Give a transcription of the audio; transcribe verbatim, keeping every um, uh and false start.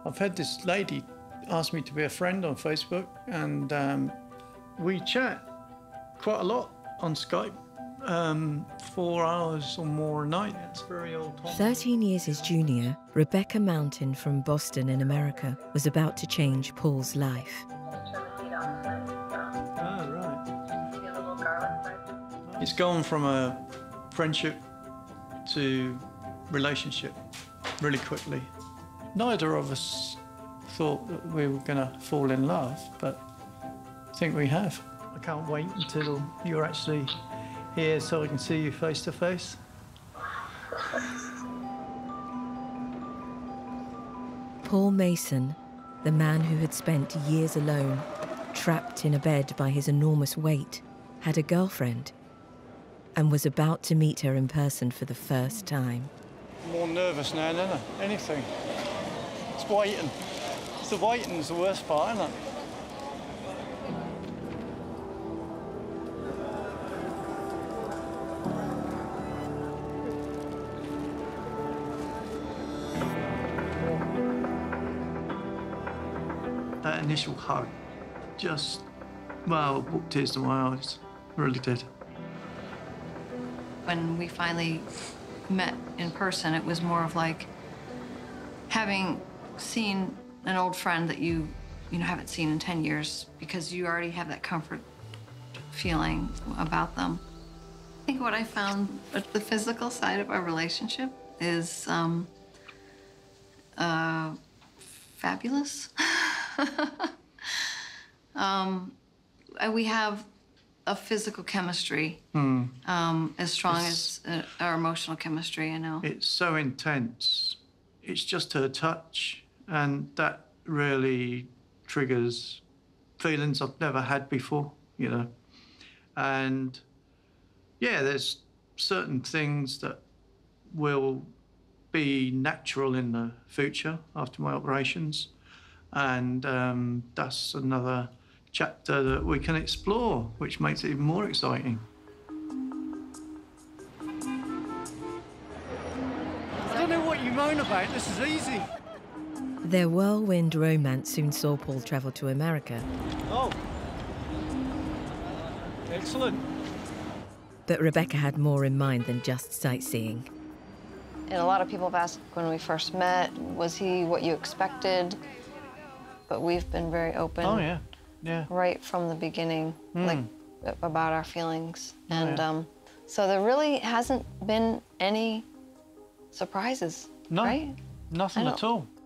I've had this lady ask me to be a friend on Facebook, and um, we chat quite a lot on Skype, um, four hours or more a night. It's very old time. Thirteen years his junior, Rebecca Mountain from Boston in America was about to change Paul's life. Oh, right. It's gone from a friendship to relationship really quickly. Neither of us thought that we were going to fall in love, but I think we have. I can't wait until you're actually here so I can see you face to face. Paul Mason, the man who had spent years alone, trapped in a bed by his enormous weight, had a girlfriend and was about to meet her in person for the first time. I'm more nervous now than ever. Anything. It's waiting. It's the waiting's the worst part, isn't it? That initial hug just, well, brought tears to my eyes. It really did. When we finally met in person, it was more of like having seen an old friend that you, you know, haven't seen in ten years, because you already have that comfort feeling about them. I think what I found at the physical side of our relationship is um, uh, fabulous. um, we have a physical chemistry Hmm. um, as strong It's- as uh, our emotional chemistry, you know. It's so intense. It's just her touch, and that really triggers feelings I've never had before, you know. And yeah, there's certain things that will be natural in the future after my operations, and um, that's another chapter that we can explore, which makes it even more exciting. I don't know what you moan about. This is easy. Their whirlwind romance soon saw Paul travel to America. Oh, excellent. But Rebecca had more in mind than just sightseeing. And a lot of people have asked when we first met, was he what you expected? But we've been very open. Oh, yeah, yeah. Right from the beginning, Mm. like about our feelings. Oh, and yeah. um, so there really hasn't been any surprises, No, right? nothing I at don't- all.